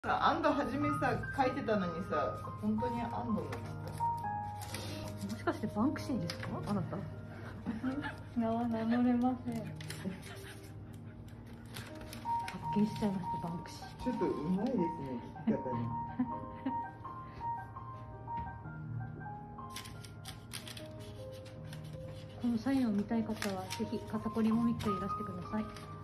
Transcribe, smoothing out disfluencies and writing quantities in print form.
安藤はじめさ書いてたのにさ、本当に安藤の。 もしかしてバンクシーですか、あなた。 名は名乗れません。 発見しちゃいました、バンクシー。 ちょっとうまいですね、聞き方に。 このサインを見たい方はぜひ肩こりもみっこいらしてください。